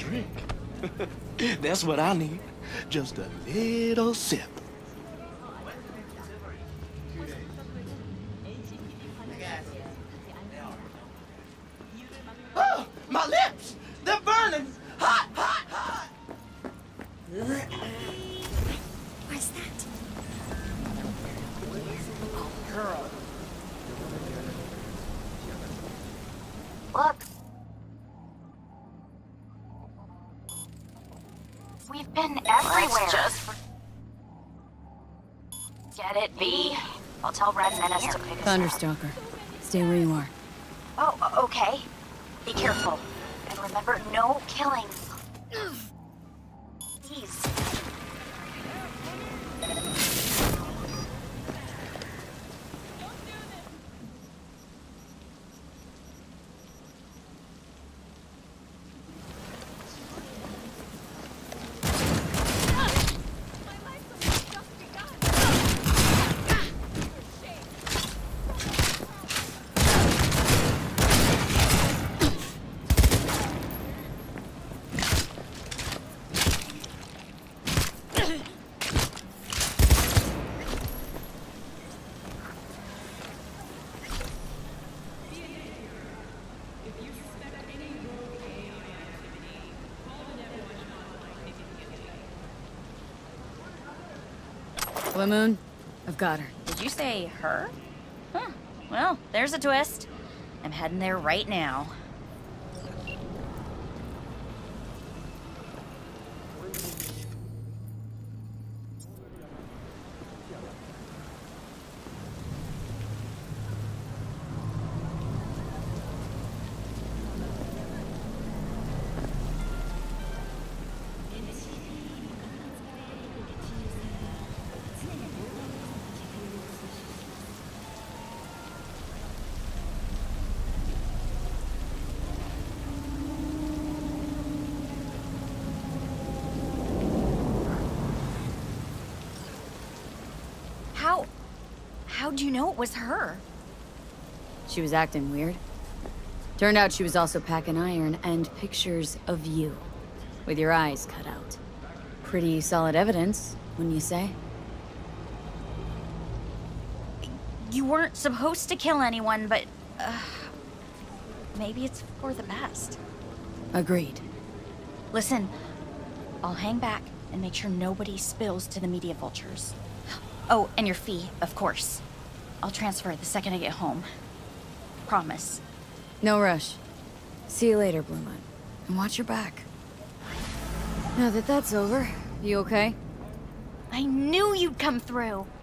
drink. That's what I need. Just a little sip. Oh, my lips! They're burning! Hot, hot, hot! What's that? Oh, girl. Look. We've been everywhere. Let's just... Get it, V. I'll tell Red Menace to pick us up. Thunderstalker. Stay where you are. Oh, okay. Be careful. And remember, no killing. Please. Blue Moon, I've got her. Did you say her? Huh. Well, there's a twist. I'm heading there right now. How'd you know it was her? She was acting weird. Turned out she was also packing iron and pictures of you. With your eyes cut out. Pretty solid evidence, wouldn't you say? You weren't supposed to kill anyone, but... maybe it's for the best. Agreed. Listen, I'll hang back and make sure nobody spills to the media vultures. Oh, and your fee, of course. I'll transfer it the second I get home. Promise. No rush. See you later, Blue Moon. And watch your back. Now that that's over, you okay? I knew you'd come through.